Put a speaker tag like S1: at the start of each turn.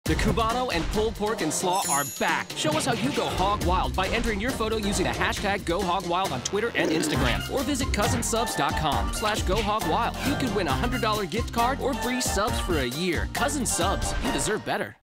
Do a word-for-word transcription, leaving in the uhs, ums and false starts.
S1: The Cubano and pulled pork and slaw are back. Show us how you go hog wild by entering your photo using the hashtag GoHogWild on Twitter and Instagram. Or visit cousinsubs.com slash GoHogWild. You could win a one hundred dollar gift card or free subs for a year. Cousin Subs, you deserve better.